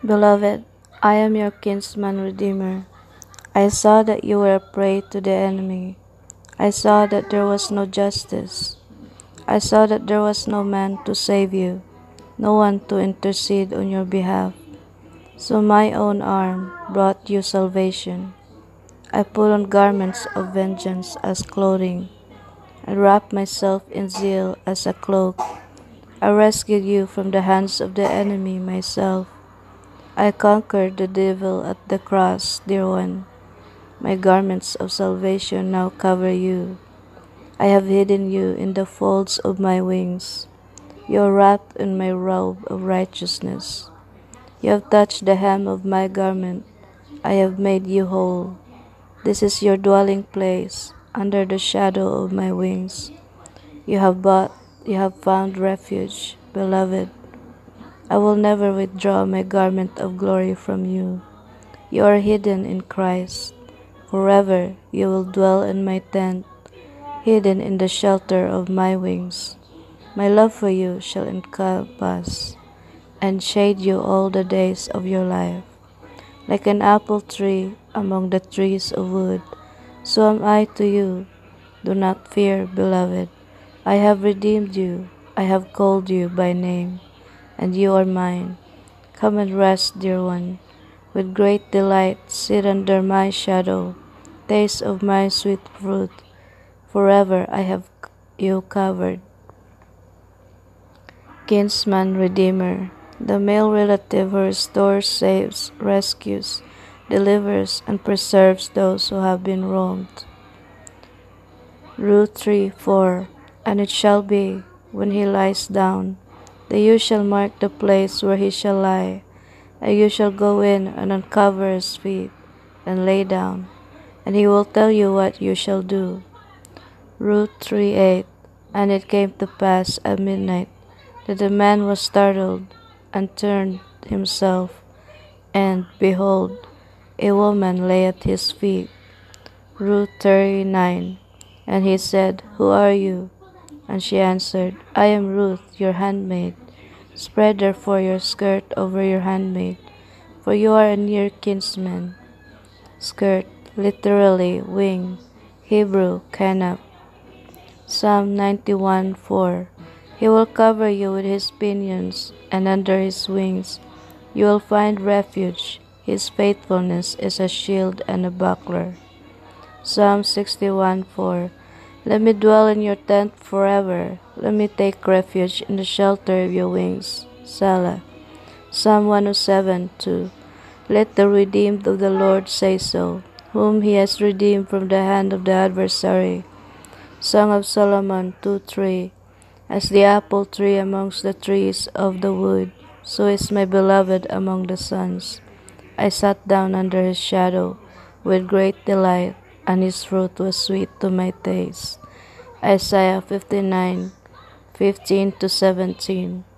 Beloved, I am your kinsman redeemer. I saw that you were a prey to the enemy. I saw that there was no justice. I saw that there was no man to save you, no one to intercede on your behalf. So my own arm brought you salvation. I put on garments of vengeance as clothing. I wrapped myself in zeal as a cloak. I rescued you from the hands of the enemy myself. I conquered the devil at the cross, dear one. My garments of salvation now cover you. I have hidden you in the folds of my wings. You are wrapped in my robe of righteousness. You have touched the hem of my garment. I have made you whole. This is your dwelling place, under the shadow of my wings. You have found refuge, beloved. I will never withdraw my garment of glory from you. You are hidden in Christ. Forever you will dwell in my tent, hidden in the shelter of my wings. My love for you shall encompass and shade you all the days of your life. Like an apple tree among the trees of wood, so am I to you. Do not fear, beloved. I have redeemed you. I have called you by name, and you are mine. Come and rest, dear one. With great delight, sit under my shadow. Taste of my sweet fruit. Forever I have you covered. Kinsman Redeemer, the male relative who restores, saves, rescues, delivers, and preserves those who have been wronged. Ruth 3:4. And it shall be, when he lies down, that you shall mark the place where he shall lie, and you shall go in and uncover his feet, and lay down, and he will tell you what you shall do. Ruth 3:8. And it came to pass at midnight that the man was startled, and turned himself, and, behold, a woman lay at his feet. Ruth 39. And he said, Who are you? And she answered, I am Ruth, your handmaid. Spread therefore your skirt over your handmaid, for you are a near kinsman. Skirt, literally wing, Hebrew, kanaf. Psalm 91:4. He will cover you with his pinions, and under his wings you will find refuge. His faithfulness is a shield and a buckler. Psalm 61:4. Let me dwell in your tent forever. Let me take refuge in the shelter of your wings. Selah. Psalm 107:2. Let the redeemed of the Lord say so, whom he has redeemed from the hand of the adversary. Song of Solomon 2:3. As the apple tree amongst the trees of the wood, so is my beloved among the sons. I sat down under his shadow with great delight, and his fruit was sweet to my taste. Isaiah 59:15-17.